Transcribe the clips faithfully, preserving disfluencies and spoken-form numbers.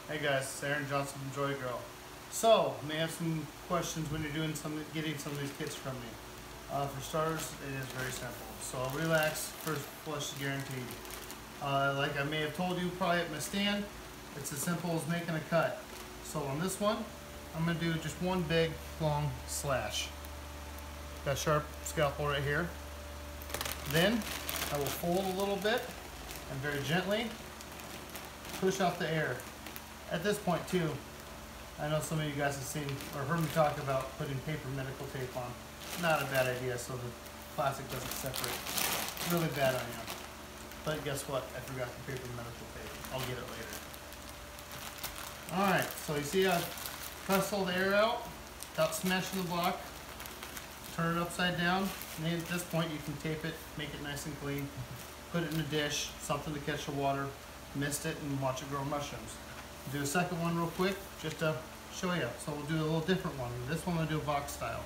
Hey guys, it's Aaron Johnson from Joy Grow. So, you may have some questions when you're doing some, getting some of these kits from me. Uh, for starters, it is very simple. So, relax, first flush is guaranteed. Uh, like I may have told you probably at my stand, it's as simple as making a cut. So on this one, I'm going to do just one big, long slash. Got a sharp scalpel right here. Then, I will fold a little bit and very gently push out the air. At this point too, I know some of you guys have seen or heard me talk about putting paper medical tape on. Not a bad idea so the plastic doesn't separate. Really bad on you. But guess what? I forgot the paper medical tape. I'll get it later. Alright, so you see I press all the air out without smashing the block. Turn it upside down. And at this point you can tape it, make it nice and clean. Put it in a dish, something to catch the water, mist it, and watch it grow mushrooms. Do a second one real quick, just to show you. So we'll do a little different one. This one we'll do a box style.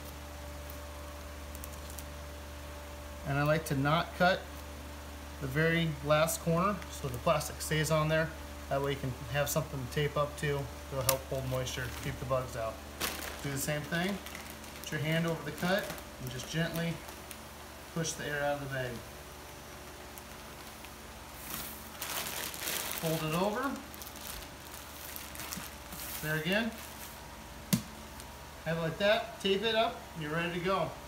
And I like to not cut the very last corner so the plastic stays on there. That way you can have something to tape up to. It'll help hold moisture, keep the bugs out. Do the same thing. Put your hand over the cut and just gently push the air out of the bag. Fold it over. There again. Have it like that, tape it up, and you're ready to go.